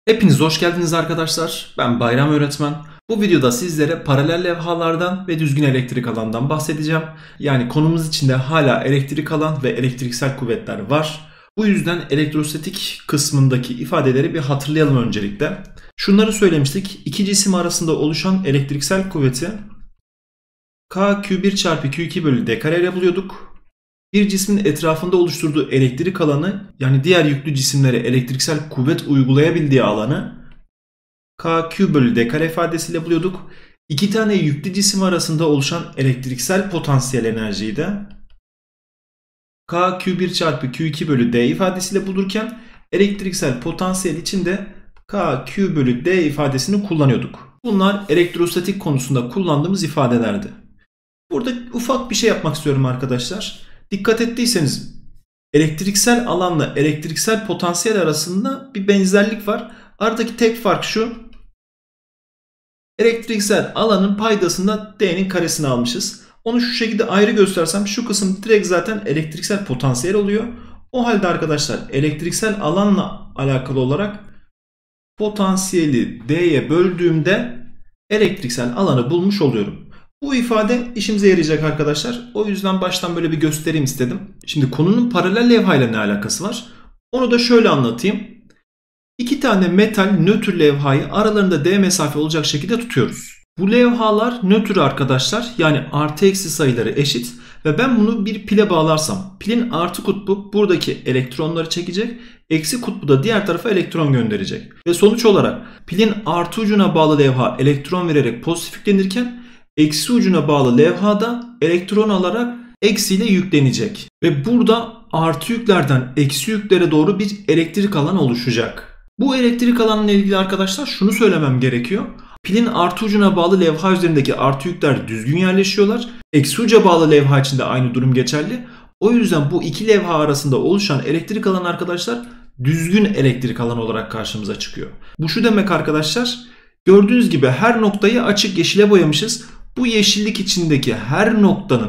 Hepiniz hoş geldiniz arkadaşlar. Ben Bayram Öğretmen. Bu videoda sizlere paralel levhalardan ve düzgün elektrik alandan bahsedeceğim. Yani konumuz içinde hala elektrik alan ve elektriksel kuvvetler var. Bu yüzden elektrostatik kısmındaki ifadeleri bir hatırlayalım öncelikle. Şunları söylemiştik. İki cisim arasında oluşan elektriksel kuvveti K Q1 çarpı Q2 bölü D kare ile buluyorduk. Bir cismin etrafında oluşturduğu elektrik alanı, yani diğer yüklü cisimlere elektriksel kuvvet uygulayabildiği alanı KQ bölü D kare ifadesiyle buluyorduk. İki tane yüklü cisim arasında oluşan elektriksel potansiyel enerjiyi de KQ1 çarpı Q2 bölü D ifadesiyle bulurken elektriksel potansiyel için de KQ bölü D ifadesini kullanıyorduk. Bunlar elektrostatik konusunda kullandığımız ifadelerdi. Burada ufak bir şey yapmak istiyorum arkadaşlar. Dikkat ettiyseniz elektriksel alanla elektriksel potansiyel arasında bir benzerlik var. Aradaki tek fark şu: elektriksel alanın paydasında D'nin karesini almışız. Onu şu şekilde ayrı göstersem şu kısım direkt zaten elektriksel potansiyel oluyor. O halde arkadaşlar elektriksel alanla alakalı olarak potansiyeli D'ye böldüğümde elektriksel alanı bulmuş oluyorum. Bu ifade işimize yarayacak arkadaşlar. O yüzden baştan böyle bir göstereyim istedim. Şimdi konunun paralel levha ile ne alakası var? Onu da şöyle anlatayım. İki tane metal nötr levhayı aralarında D mesafe olacak şekilde tutuyoruz. Bu levhalar nötr arkadaşlar, yani artı eksi sayıları eşit ve ben bunu bir pile bağlarsam pilin artı kutbu buradaki elektronları çekecek, eksi kutbu da diğer tarafa elektron gönderecek. Ve sonuç olarak pilin artı ucuna bağlı levha elektron vererek pozitif yüklenirken eksi ucuna bağlı levha da elektron alarak eksiyle yüklenecek. Ve burada artı yüklerden eksi yüklere doğru bir elektrik alan oluşacak. Bu elektrik alanıyla ilgili arkadaşlar şunu söylemem gerekiyor. Pilin artı ucuna bağlı levha üzerindeki artı yükler düzgün yerleşiyorlar. Eksi uca bağlı levha için de aynı durum geçerli. O yüzden bu iki levha arasında oluşan elektrik alanı arkadaşlar düzgün elektrik alanı olarak karşımıza çıkıyor. Bu şu demek arkadaşlar. Gördüğünüz gibi her noktayı açık yeşile boyamışız. Bu yeşillik içindeki her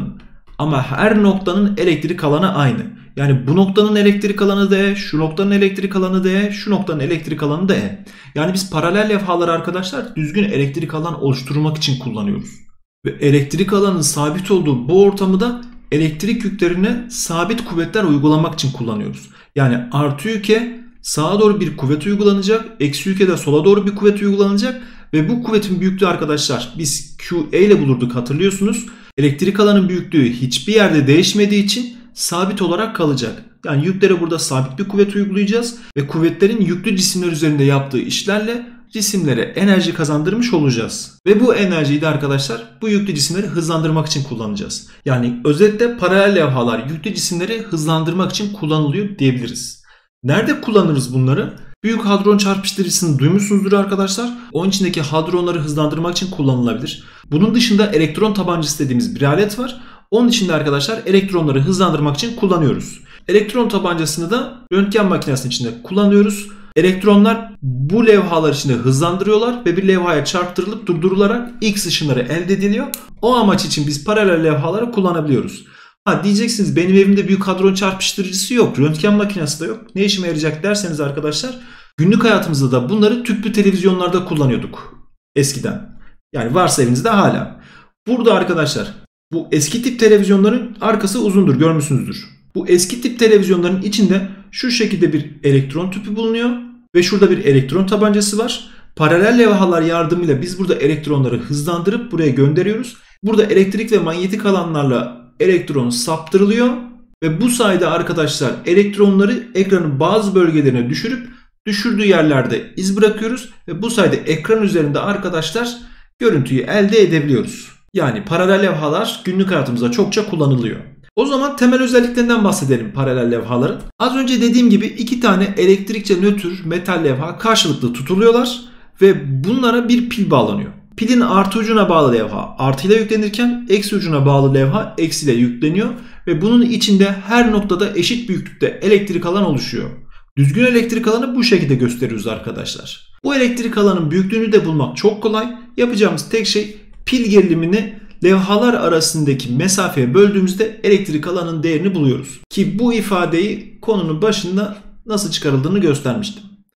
noktanın elektrik alanı aynı. Yani bu noktanın elektrik alanı D, şu noktanın elektrik alanı D, şu noktanın elektrik alanı da E. Yani biz paralel levhaları arkadaşlar düzgün elektrik alan oluşturmak için kullanıyoruz. Ve elektrik alanının sabit olduğu bu ortamı da elektrik yüklerine sabit kuvvetler uygulamak için kullanıyoruz. Yani artı yüke sağa doğru bir kuvvet uygulanacak, eksi yüke de sola doğru bir kuvvet uygulanacak. Ve bu kuvvetin büyüklüğü arkadaşlar biz QE ile bulurduk, hatırlıyorsunuz. Elektrik alanın büyüklüğü hiçbir yerde değişmediği için sabit olarak kalacak. Yani yüklere burada sabit bir kuvvet uygulayacağız ve kuvvetlerin yüklü cisimler üzerinde yaptığı işlerle cisimlere enerji kazandırmış olacağız. Ve bu enerjiyi de arkadaşlar bu yüklü cisimleri hızlandırmak için kullanacağız. Yani özetle paralel levhalar yüklü cisimleri hızlandırmak için kullanılıyor diyebiliriz. Nerede kullanırız bunları? Büyük hadron çarpıştırıcısını duymuşsunuzdur arkadaşlar. Onun içindeki hadronları hızlandırmak için kullanılabilir. Bunun dışında elektron tabancası dediğimiz bir alet var. Onun içinde arkadaşlar elektronları hızlandırmak için kullanıyoruz. Elektron tabancasını da röntgen makinesinin içinde kullanıyoruz. Elektronlar bu levhalar içinde hızlandırıyorlar ve bir levhaya çarptırılıp durdurularak X ışınları elde ediliyor. O amaç için biz paralel levhaları kullanabiliyoruz. Diyeceksiniz benim evimde büyük hadron çarpıştırıcısı yok, röntgen makinesi de yok. Ne işime yarayacak derseniz arkadaşlar, günlük hayatımızda da bunları tüplü televizyonlarda kullanıyorduk eskiden. Yani varsa evinizde hala. Burada arkadaşlar bu eski tip televizyonların arkası uzundur, görmüşsünüzdür. Bu eski tip televizyonların içinde şu şekilde bir elektron tüpü bulunuyor ve şurada bir elektron tabancası var. Paralel levhalar yardımıyla biz burada elektronları hızlandırıp buraya gönderiyoruz. Burada elektrik ve manyetik alanlarla elektron saptırılıyor ve bu sayede arkadaşlar elektronları ekranın bazı bölgelerine düşürüp düşürdüğü yerlerde iz bırakıyoruz ve bu sayede ekran üzerinde arkadaşlar görüntüyü elde edebiliyoruz. Yani paralel levhalar günlük hayatımızda çokça kullanılıyor. O zaman temel özelliklerinden bahsedelim paralel levhaların. Az önce dediğim gibi iki tane elektrikçe nötr metal levha karşılıklı tutuluyorlar ve bunlara bir pil bağlanıyor. Pilin artı ucuna bağlı levha artı ile yüklenirken eksi ucuna bağlı levha eksi ile yükleniyor ve bunun içinde her noktada eşit büyüklükte elektrik alan oluşuyor. Düzgün elektrik alanı bu şekilde gösteriyoruz arkadaşlar. Bu elektrik alanın büyüklüğünü de bulmak çok kolay. Yapacağımız tek şey pil gerilimini levhalar arasındaki mesafeye böldüğümüzde elektrik alanın değerini buluyoruz. Ki bu ifadeyi konunun başında nasıl çıkarıldığını göstermiştim.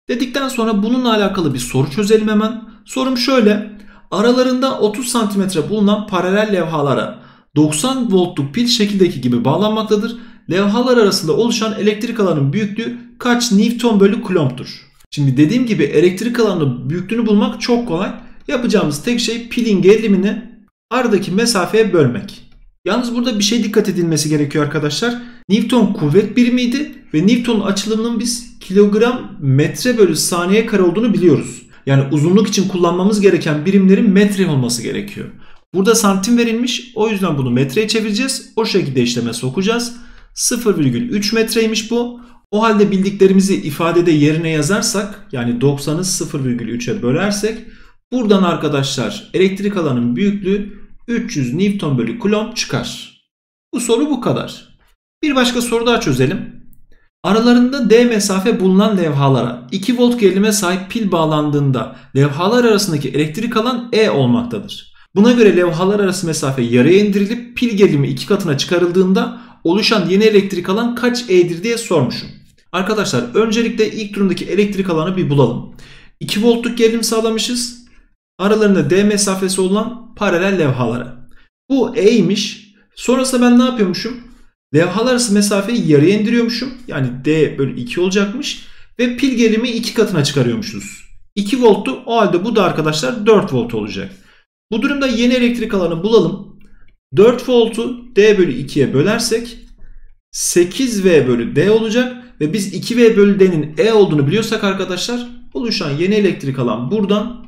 Dedikten sonra bununla alakalı bir soru çözelim hemen. Sorum şöyle. Aralarında 30 santimetre bulunan paralel levhalara 90 voltluk pil şekildeki gibi bağlanmaktadır. Levhalar arasında oluşan elektrik alanının büyüklüğü kaç Newton bölü Coulomb'tur? Şimdi dediğim gibi elektrik alanının büyüklüğünü bulmak çok kolay. Yapacağımız tek şey pilin gerilimini aradaki mesafeye bölmek. Yalnız burada bir şey dikkat edilmesi gerekiyor arkadaşlar. Newton kuvvet birimiydi ve Newton'un açılımının biz kilogram metre bölü saniye kare olduğunu biliyoruz. Yani uzunluk için kullanmamız gereken birimlerin metre olması gerekiyor. Burada santim verilmiş, o yüzden bunu metreye çevireceğiz. O şekilde işleme sokacağız. 0,3 metreymiş bu. O halde bildiklerimizi ifadede yerine yazarsak, yani 90'ı 0,3'e bölersek, buradan arkadaşlar elektrik alanının büyüklüğü 300 Newton bölü Coulomb çıkar. Bu soru bu kadar. Bir başka soru daha çözelim. Aralarında D mesafe bulunan levhalara 2 volt gerilime sahip pil bağlandığında levhalar arasındaki elektrik alan E olmaktadır. Buna göre levhalar arası mesafe yarıya indirilip pil gerilimi 2 katına çıkarıldığında oluşan yeni elektrik alan kaç E'dir diye sormuşum. Arkadaşlar öncelikle ilk durumdaki elektrik alanı bir bulalım. 2 voltluk gerilim sağlamışız. Aralarında D mesafesi olan paralel levhalara. Bu E'ymiş. Sonrasında ben ne yapıyormuşum? Levhalar arası mesafeyi yarıya indiriyormuşum. Yani D bölü 2 olacakmış. Ve pil gerilimi 2 katına çıkarıyormuşuz. 2 volttu. O halde bu da arkadaşlar 4 volt olacak. Bu durumda yeni elektrik alanı bulalım. 4 voltu D bölü 2'ye bölersek 8V bölü D olacak. Ve biz 2V bölü D'nin E olduğunu biliyorsak arkadaşlar oluşan yeni elektrik alan buradan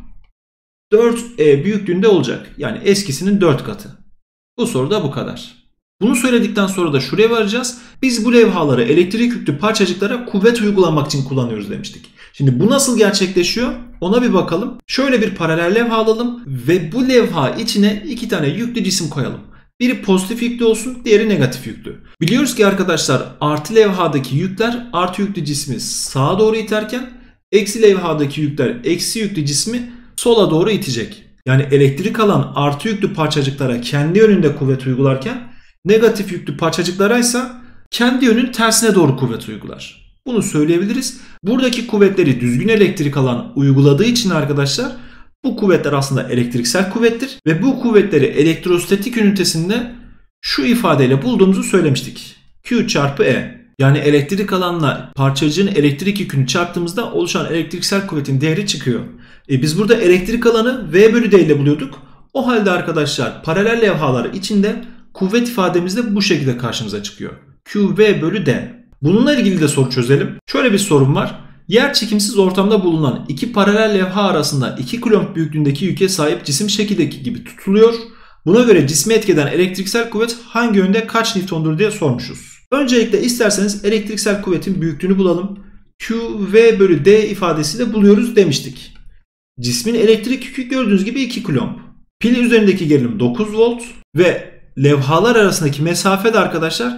4E büyüklüğünde olacak. Yani eskisinin 4 katı. Bu soru da bu kadar. Bunu söyledikten sonra da şuraya varacağız. Biz bu levhaları elektrik yüklü parçacıklara kuvvet uygulamak için kullanıyoruz demiştik. Şimdi bu nasıl gerçekleşiyor? Ona bir bakalım. Şöyle bir paralel levha alalım ve bu levha içine 2 tane yüklü cisim koyalım. Biri pozitif yüklü olsun, diğeri negatif yüklü. Biliyoruz ki arkadaşlar artı levhadaki yükler artı yüklü cismi sağa doğru iterken eksi levhadaki yükler eksi yüklü cismi sola doğru itecek. Yani elektrik alan artı yüklü parçacıklara kendi yönünde kuvvet uygularken negatif yüklü parçacıklara ise kendi yönün tersine doğru kuvvet uygular. Bunu söyleyebiliriz. Buradaki kuvvetleri düzgün elektrik alan uyguladığı için arkadaşlar bu kuvvetler aslında elektriksel kuvvettir. Ve bu kuvvetleri elektrostatik ünitesinde şu ifadeyle bulduğumuzu söylemiştik. Q çarpı E. Yani elektrik alanla parçacığın elektrik yükünü çarptığımızda oluşan elektriksel kuvvetin değeri çıkıyor. Biz burada elektrik alanı V bölü D ile buluyorduk. O halde arkadaşlar paralel levhalar içinde kuvvet ifademiz de bu şekilde karşımıza çıkıyor. QV bölü D. Bununla ilgili de soru çözelim. Şöyle bir sorum var. Yerçekimsiz ortamda bulunan iki paralel levha arasında 2 Coulomb büyüklüğündeki yüke sahip cisim şekildeki gibi tutuluyor. Buna göre cismi etkeden elektriksel kuvvet hangi yönde kaç Newton'dur diye sormuşuz. Öncelikle isterseniz elektriksel kuvvetin büyüklüğünü bulalım. QV bölü D ifadesiyle buluyoruz demiştik. Cismin elektrik yükü gördüğünüz gibi 2 Coulomb. Pil üzerindeki gerilim 9 volt ve levhalar arasındaki mesafe de arkadaşlar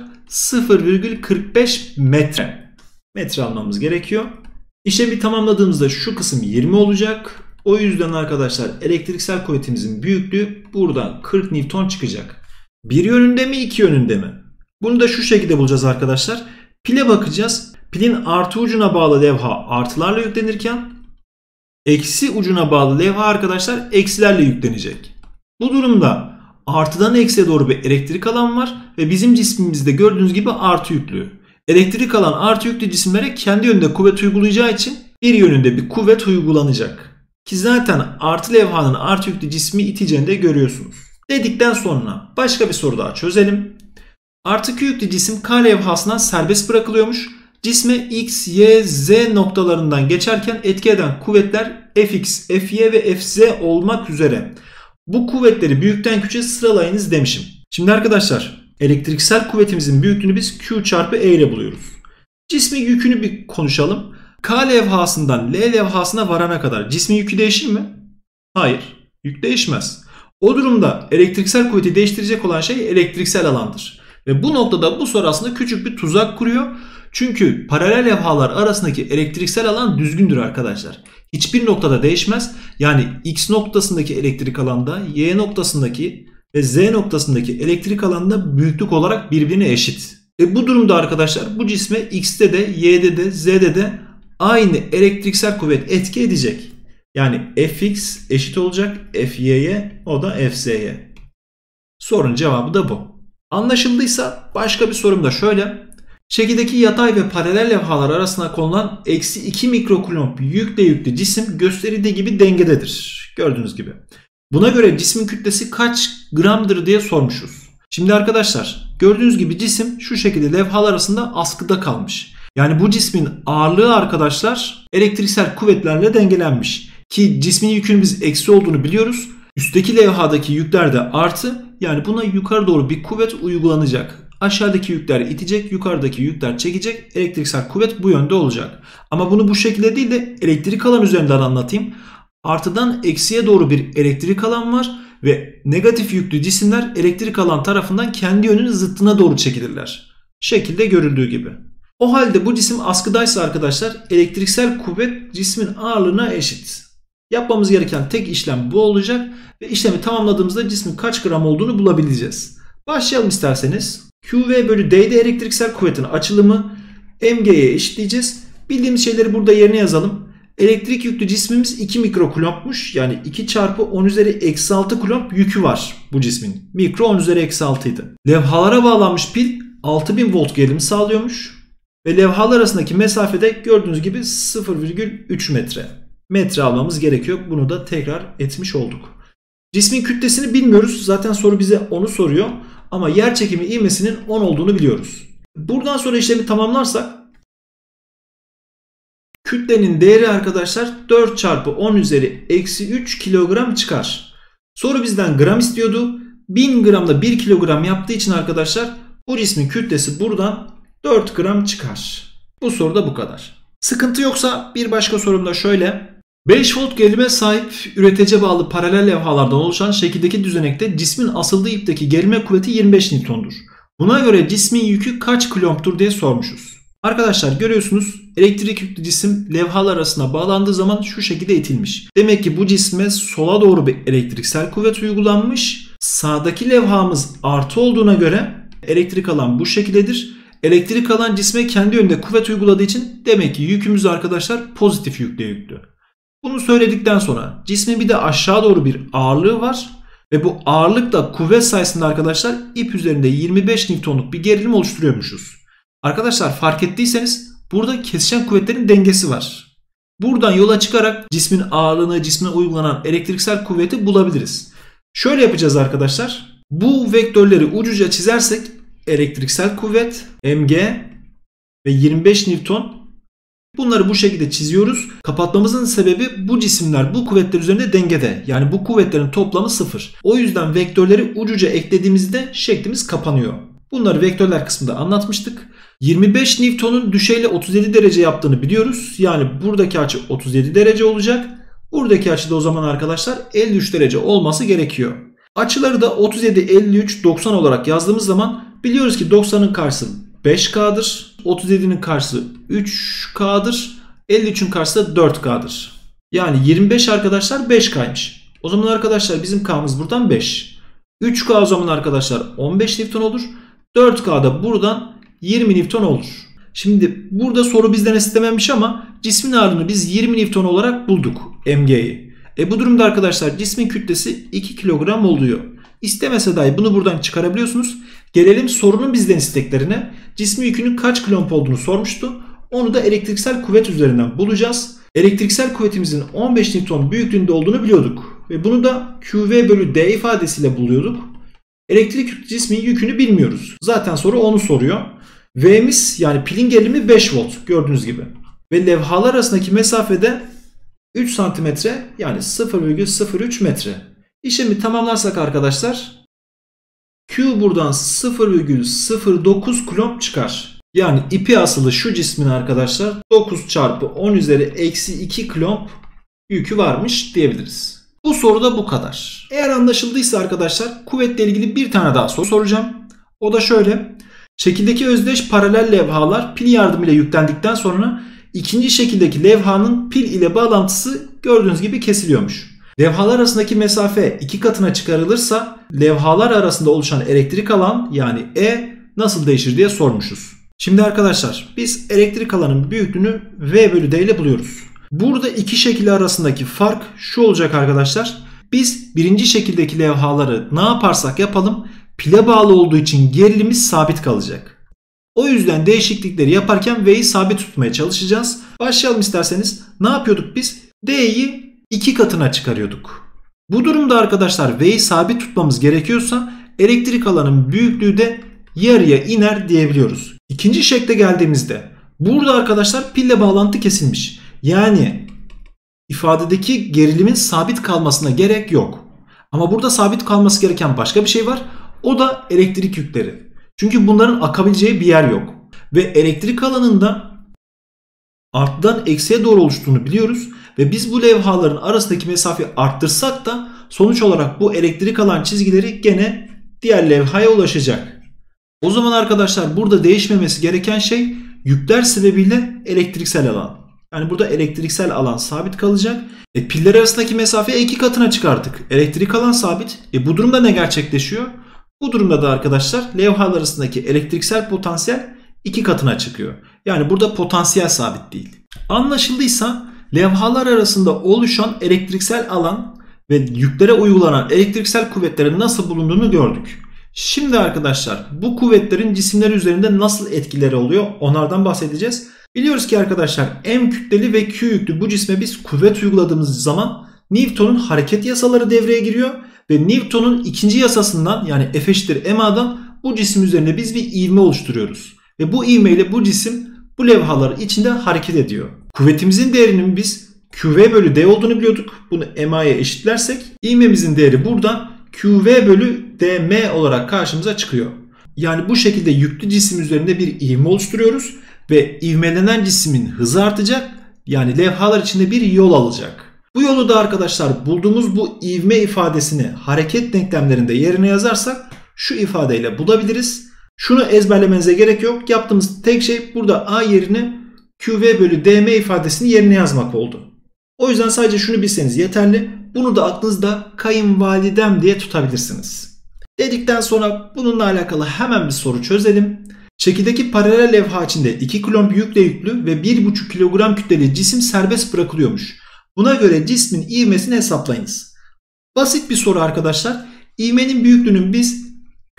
0,45 metre. Metre almamız gerekiyor. İşlemi tamamladığımızda şu kısım 20 olacak. O yüzden arkadaşlar elektriksel kuvvetimizin büyüklüğü buradan 40 Newton çıkacak. Bir yönünde mi, iki yönünde mi? Bunu da şu şekilde bulacağız arkadaşlar. Pile bakacağız. Pilin artı ucuna bağlı levha artılarla yüklenirken eksi ucuna bağlı levha arkadaşlar eksilerle yüklenecek. Bu durumda artıdan eksiye doğru bir elektrik alan var ve bizim cismimizde gördüğünüz gibi artı yüklü. Elektrik alan artı yüklü cisimlere kendi yönünde kuvvet uygulayacağı için bir yönünde bir kuvvet uygulanacak. Ki zaten artı levhanın artı yüklü cismi iteceğini de görüyorsunuz. Dedikten sonra başka bir soru daha çözelim. Artı Q yüklü cisim K levhasından serbest bırakılıyormuş. Cisme X, Y, Z noktalarından geçerken etki eden kuvvetler Fx, Fy ve Fz olmak üzere. Bu kuvvetleri büyükten küçüğe sıralayınız demişim. Şimdi arkadaşlar elektriksel kuvvetimizin büyüklüğünü biz Q çarpı E ile buluyoruz. Cismin yükünü bir konuşalım. K levhasından L levhasına varana kadar cismin yükü değişir mi? Hayır. Yük değişmez. O durumda elektriksel kuvveti değiştirecek olan şey elektriksel alandır. Ve bu noktada bu soru aslında küçük bir tuzak kuruyor. Çünkü paralel levhalar arasındaki elektriksel alan düzgündür arkadaşlar. Hiçbir noktada değişmez. Yani X noktasındaki elektrik alanda Y noktasındaki ve Z noktasındaki elektrik alanında büyüklük olarak birbirine eşit. Bu durumda arkadaşlar bu cisme X'te de Y'de de Z'de de aynı elektriksel kuvvet etki edecek. Yani Fx eşit olacak Fy'ye, o da Fz'ye. Sorunun cevabı da bu. Anlaşıldıysa başka bir sorum da şöyle. Şekildeki yatay ve paralel levhalar arasına konulan eksi 2 mikrokulomb yükle yüklü cisim gösterildiği gibi dengededir. Gördüğünüz gibi. Buna göre cismin kütlesi kaç gramdır diye sormuşuz. Şimdi arkadaşlar gördüğünüz gibi cisim şu şekilde levhalar arasında askıda kalmış. Yani bu cismin ağırlığı arkadaşlar elektriksel kuvvetlerle dengelenmiş. Ki cismin yükünün biz eksi olduğunu biliyoruz. Üstteki levhadaki yükler de artı. Yani buna yukarı doğru bir kuvvet uygulanacak. Aşağıdaki yükler itecek, yukarıdaki yükler çekecek. Elektriksel kuvvet bu yönde olacak. Ama bunu bu şekilde değil de elektrik alan üzerinden anlatayım. Artıdan eksiye doğru bir elektrik alan var ve negatif yüklü cisimler elektrik alan tarafından kendi yönünün zıttına doğru çekilirler. Şekilde görüldüğü gibi. O halde bu cisim askıdaysa arkadaşlar elektriksel kuvvet cismin ağırlığına eşit. Yapmamız gereken tek işlem bu olacak ve işlemi tamamladığımızda cismin kaç gram olduğunu bulabileceğiz. Başlayalım isterseniz. QV bölü D'de elektriksel kuvvetin açılımı mg'ye eşitleyeceğiz. Bildiğimiz şeyleri burada yerine yazalım. Elektrik yüklü cismimiz 2 mikrokulompmuş. Yani 2 çarpı 10 üzeri eksi 6 kulomb yükü var bu cismin. Mikro 10 üzeri eksi 6 idi. Levhalara bağlanmış pil 6000 volt gerilim sağlıyormuş. Ve levhalar arasındaki mesafede gördüğünüz gibi 0,3 metre. Metre almamız gerekiyor. Bunu da tekrar etmiş olduk. Cismin kütlesini bilmiyoruz. Zaten soru bize onu soruyor. Ama yer çekimi ivmesinin 10 olduğunu biliyoruz. Buradan sonra işlemi tamamlarsak kütlenin değeri arkadaşlar 4 çarpı 10 üzeri eksi 3 kilogram çıkar. Soru bizden gram istiyordu. 1000 gramda 1 kilogram yaptığı için arkadaşlar bu cismin kütlesi buradan 4 gram çıkar. Bu soruda bu kadar. Sıkıntı yoksa bir başka sorum da şöyle. 5 volt gerilime sahip üretece bağlı paralel levhalardan oluşan şekildeki düzenekte cismin asıldığı ipteki gerilme kuvveti 25 Newton'dur. Buna göre cismin yükü kaç kilomptur diye sormuşuz. Arkadaşlar görüyorsunuz elektrik yüklü cisim levhalar arasına bağlandığı zaman şu şekilde itilmiş. Demek ki bu cisme sola doğru bir elektriksel kuvvet uygulanmış. Sağdaki levhamız artı olduğuna göre elektrik alan bu şekildedir. Elektrik alan cisme kendi yönünde kuvvet uyguladığı için demek ki yükümüz arkadaşlar pozitif yükle yüklü. Bunu söyledikten sonra cismin bir de aşağı doğru bir ağırlığı var. Ve bu ağırlıkla kuvvet sayesinde arkadaşlar ip üzerinde 25 Newton'luk bir gerilim oluşturuyormuşuz. Arkadaşlar fark ettiyseniz burada kesişen kuvvetlerin dengesi var. Buradan yola çıkarak cismin ağırlığını, cismine uygulanan elektriksel kuvveti bulabiliriz. Şöyle yapacağız arkadaşlar. Bu vektörleri ucuca çizersek elektriksel kuvvet, mg ve 25 Newton. Bunları bu şekilde çiziyoruz. Kapatmamızın sebebi bu cisimler bu kuvvetler üzerinde dengede. Yani bu kuvvetlerin toplamı 0. O yüzden vektörleri ucuca eklediğimizde şeklimiz kapanıyor. Bunları vektörler kısmında anlatmıştık. 25 Newton'un düşeyle 37 derece yaptığını biliyoruz. Yani buradaki açı 37 derece olacak. Buradaki açı da o zaman arkadaşlar 53 derece olması gerekiyor. Açıları da 37, 53, 90 olarak yazdığımız zaman biliyoruz ki 90'ın karşısı 5K'dır. 37'nin karşısı 3K'dır. 53'ün karşısı da 4K'dır. Yani 25 arkadaşlar 5K'ymış. O zaman arkadaşlar bizim K'mız buradan 5. 3K o zaman arkadaşlar 15 Newton olur. 4K da buradan 20 Newton olur. Şimdi burada soru bizden istememiş ama cismin ağırlığını biz 20 Newton olarak bulduk mg'yi. Bu durumda arkadaşlar cismin kütlesi 2 kilogram oluyor. İstemese dahi bunu buradan çıkarabiliyorsunuz. Gelelim sorunun bizden isteklerine. Cismin yükünün kaç kilomp olduğunu sormuştu. Onu da elektriksel kuvvet üzerinden bulacağız. Elektriksel kuvvetimizin 15 Newton büyüklüğünde olduğunu biliyorduk. Ve bunu da QV bölü D ifadesiyle buluyorduk. Elektrik yüklü cismin yükünü bilmiyoruz. Zaten soru onu soruyor. V'miz yani pilin gerilimi 5 volt gördüğünüz gibi. Ve levhalar arasındaki mesafede 3 santimetre yani 0,03 metre. İşlemi tamamlarsak arkadaşlar Q buradan 0,09 kulomb çıkar. Yani ipi asılı şu cismin arkadaşlar 9 çarpı 10 üzeri eksi 2 kulomb yükü varmış diyebiliriz. Bu soruda bu kadar. Eğer anlaşıldıysa arkadaşlar kuvvetle ilgili bir tane daha soru soracağım. O da şöyle. Şekildeki özdeş paralel levhalar pil yardımıyla yüklendikten sonra ikinci şekildeki levhanın pil ile bağlantısı gördüğünüz gibi kesiliyormuş. Levhalar arasındaki mesafe 2 katına çıkarılırsa levhalar arasında oluşan elektrik alan yani E nasıl değişir diye sormuşuz. Şimdi arkadaşlar biz elektrik alanının büyüklüğünü V bölü D ile buluyoruz. Burada iki şekil arasındaki fark şu olacak arkadaşlar. Biz birinci şekildeki levhaları ne yaparsak yapalım pile bağlı olduğu için gerilimimiz sabit kalacak. O yüzden değişiklikleri yaparken V'yi sabit tutmaya çalışacağız. Başlayalım isterseniz. Ne yapıyorduk biz? D'yi 2 katına çıkarıyorduk. Bu durumda arkadaşlar V'yi sabit tutmamız gerekiyorsa elektrik alanının büyüklüğü de yarıya iner diyebiliyoruz. İkinci şekle geldiğimizde burada arkadaşlar pille bağlantı kesilmiş. Yani ifadedeki gerilimin sabit kalmasına gerek yok. Ama burada sabit kalması gereken başka bir şey var. O da elektrik yükleri. Çünkü bunların akabileceği bir yer yok. Ve elektrik alanında arttan eksiye doğru oluştuğunu biliyoruz. Ve biz bu levhaların arasındaki mesafeyi arttırsak da sonuç olarak bu elektrik alan çizgileri gene diğer levhaya ulaşacak. O zaman arkadaşlar burada değişmemesi gereken şey yükler sebebiyle elektriksel alan. Yani burada elektriksel alan sabit kalacak. Piller arasındaki mesafeyi 2 katına çıkarttık. Elektrik alan sabit. Bu durumda ne gerçekleşiyor? Bu durumda da arkadaşlar levhalar arasındaki elektriksel potansiyel 2 katına çıkıyor. Yani burada potansiyel sabit değil. Anlaşıldıysa levhalar arasında oluşan elektriksel alan ve yüklere uygulanan elektriksel kuvvetlerin nasıl bulunduğunu gördük. Şimdi arkadaşlar bu kuvvetlerin cisimler üzerinde nasıl etkileri oluyor onlardan bahsedeceğiz. Biliyoruz ki arkadaşlar M kütleli ve Q yüklü bu cisme biz kuvvet uyguladığımız zaman Newton'un hareket yasaları devreye giriyor. Ve Newton'un ikinci yasasından yani F eşittir MA'dan bu cisim üzerinde biz bir ivme oluşturuyoruz. Ve bu ivmeyle bu cisim bu levhalar içinde hareket ediyor. Kuvvetimizin değerinin biz QV bölü D olduğunu biliyorduk. Bunu MA'ya eşitlersek ivmemizin değeri buradan QV bölü DM olarak karşımıza çıkıyor. Yani bu şekilde yüklü cisim üzerinde bir ivme oluşturuyoruz. Ve ivmelenen cismin hızı artacak. Yani levhalar içinde bir yol alacak. Bu yolu da arkadaşlar bulduğumuz bu ivme ifadesini hareket denklemlerinde yerine yazarsak şu ifadeyle bulabiliriz. Şunu ezberlemenize gerek yok. Yaptığımız tek şey burada A yerine QV bölü DM ifadesini yerine yazmak oldu. O yüzden sadece şunu bilseniz yeterli. Bunu da aklınızda kayınvalidem diye tutabilirsiniz. Dedikten sonra bununla alakalı hemen bir soru çözelim. Şekildeki paralel levha içinde 2 kulomb yükle yüklü ve 1,5 kilogram kütleli cisim serbest bırakılıyormuş. Buna göre cismin ivmesini hesaplayınız. Basit bir soru arkadaşlar. İvmenin büyüklüğünün biz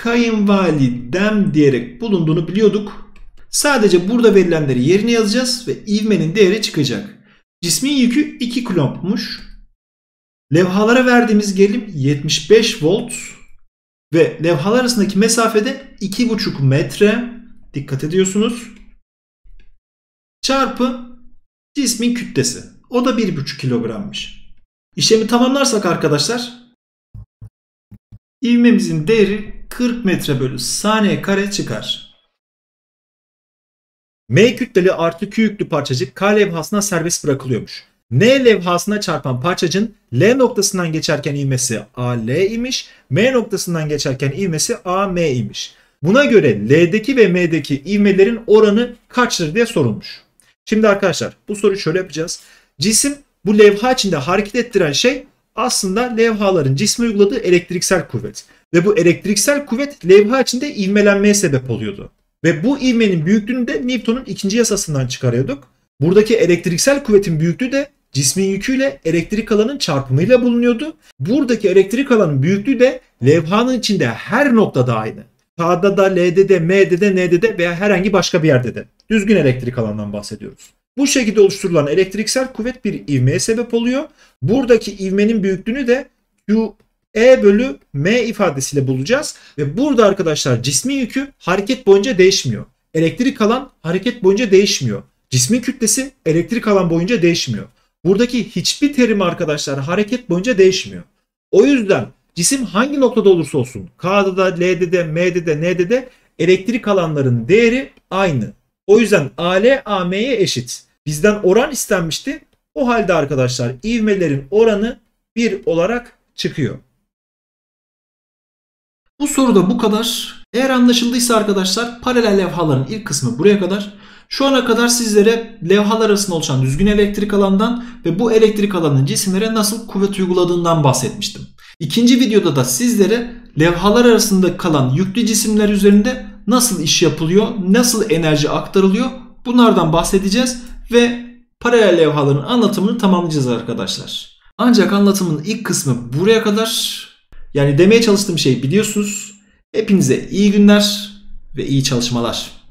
kayınvalidem diyerek bulunduğunu biliyorduk. Sadece burada verilenleri yerine yazacağız ve ivmenin değeri çıkacak. Cismin yükü 2 kulombmuş. Levhalara verdiğimiz gerilim 75 volt ve levhalar arasındaki mesafede 2,5 metre. Dikkat ediyorsunuz. Çarpı cismin kütlesi. O da 1,5 kilogrammış. İşlemi tamamlarsak arkadaşlar ivmemizin değeri 40 metre bölü saniye kare çıkar. M kütleli artı Q yüklü parçacık K levhasına serbest bırakılıyormuş. N levhasına çarpan parçacığın L noktasından geçerken ivmesi AL imiş. M noktasından geçerken ivmesi AM imiş. Buna göre L'deki ve M'deki ivmelerin oranı kaçtır diye sorulmuş. Şimdi arkadaşlar bu soruyu şöyle yapacağız. Cisim bu levha içinde hareket ettiren şey aslında levhaların cisme uyguladığı elektriksel kuvvet. Ve bu elektriksel kuvvet levha içinde ivmelenmeye sebep oluyordu. Ve bu ivmenin büyüklüğünü de Newton'un ikinci yasasından çıkarıyorduk. Buradaki elektriksel kuvvetin büyüklüğü de cismin yüküyle elektrik alanın çarpımıyla bulunuyordu. Buradaki elektrik alanın büyüklüğü de levhanın içinde her noktada aynı. K'da da, L'de de, M'de de, N'de de veya herhangi başka bir yerde de. Düzgün elektrik alanından bahsediyoruz. Bu şekilde oluşturulan elektriksel kuvvet bir ivmeye sebep oluyor. Buradaki ivmenin büyüklüğünü de QE bölü M ifadesiyle bulacağız. Ve burada arkadaşlar cismin yükü hareket boyunca değişmiyor. Elektrik alan hareket boyunca değişmiyor. Cismin kütlesi elektrik alan boyunca değişmiyor. Buradaki hiçbir terim arkadaşlar hareket boyunca değişmiyor. O yüzden cisim hangi noktada olursa olsun K'da da, L'de de, M'de de, N'de de elektrik alanların değeri aynı. O yüzden AL AM'ye eşit. Bizden oran istenmişti. O halde arkadaşlar ivmelerin oranı 1 olarak çıkıyor. Bu soruda bu kadar. Eğer anlaşıldıysa arkadaşlar paralel levhaların ilk kısmı buraya kadar. Şu ana kadar sizlere levhalar arasında oluşan düzgün elektrik alandan ve bu elektrik alanın cisimlere nasıl kuvvet uyguladığından bahsetmiştim. İkinci videoda da sizlere levhalar arasında kalan yüklü cisimler üzerinde nasıl iş yapılıyor, nasıl enerji aktarılıyor, bunlardan bahsedeceğiz ve paralel levhaların anlatımını tamamlayacağız arkadaşlar. Ancak anlatımın ilk kısmı buraya kadar. Yani demeye çalıştığım şey biliyorsunuz. Hepinize iyi günler ve iyi çalışmalar.